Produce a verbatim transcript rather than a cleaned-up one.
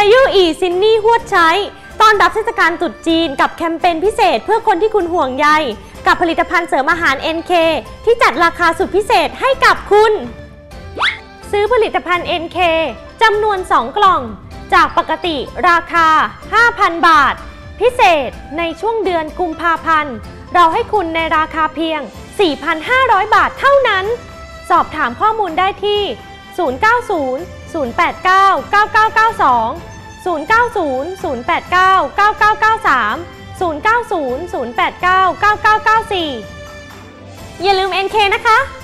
ยู่อีซินนี่ฮวดใช้ตอนรับเทศกาลตรุษจีนกับแคมเปญพิเศษเพื่อคนที่คุณห่วงใยกับผลิตภัณฑ์เสริมอาหาร เอ็น เค ที่จัดราคาสุดพิเศษให้กับคุณซื้อผลิตภัณฑ์ เอ็น เค จำนวนสองกล่องจากปกติราคา ห้าพัน บาทพิเศษในช่วงเดือนกุมภาพันธ์เราให้คุณในราคาเพียง สี่พันห้าร้อย บาทเท่านั้นสอบถามข้อมูลได้ที่ ศูนย์ เก้า ศูนย์ ศูนย์ แปด เก้า เก้า เก้า เก้า สอง ศูนย์ เก้า ศูนย์ ศูนย์ แปด เก้า เก้า เก้า เก้า สาม ศูนย์ เก้า ศูนย์ ศูนย์ แปด เก้า เก้า เก้า เก้า สี่ อย่าลืม เอ็น เค นะคะ